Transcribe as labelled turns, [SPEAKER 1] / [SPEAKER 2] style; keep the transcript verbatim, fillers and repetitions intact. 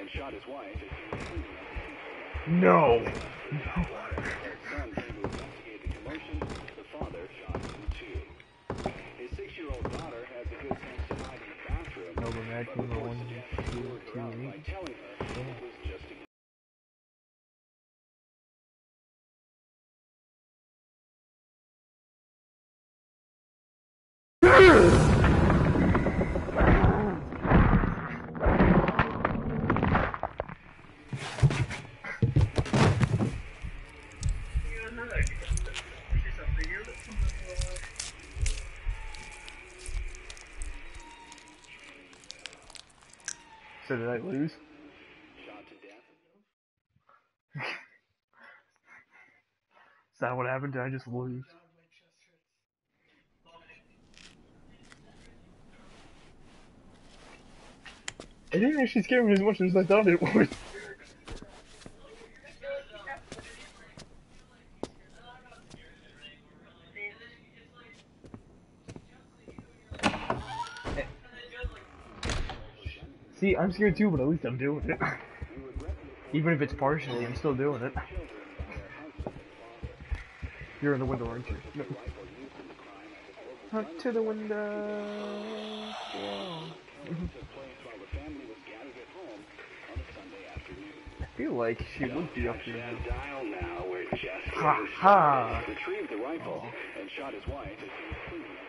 [SPEAKER 1] and shot his wife as he was cleaning up the
[SPEAKER 2] No.
[SPEAKER 1] His son came to investigate the commotion. The father shot him too. His six-year-old daughter had the good sense to hide in the bathroom.
[SPEAKER 2] No, we're back
[SPEAKER 1] but
[SPEAKER 2] to the
[SPEAKER 1] reports
[SPEAKER 2] one,
[SPEAKER 1] suggest he
[SPEAKER 2] two,
[SPEAKER 1] lured her
[SPEAKER 2] two,
[SPEAKER 1] out by
[SPEAKER 2] eight.
[SPEAKER 1] telling her it was just a
[SPEAKER 2] So did I lose?
[SPEAKER 1] shot to death.
[SPEAKER 2] Is that what happened? Did I just lose? It didn't actually scare me as much as I thought it would. See, I'm scared too, but at least I'm doing it. Even if it's partially, I'm still doing it. You're in the window, aren't you? No. Up to the window. Yeah. I feel like she would be up here.
[SPEAKER 1] Ha
[SPEAKER 2] ha!
[SPEAKER 1] Retrieved the rifle and shot his wife as he was cleaning up.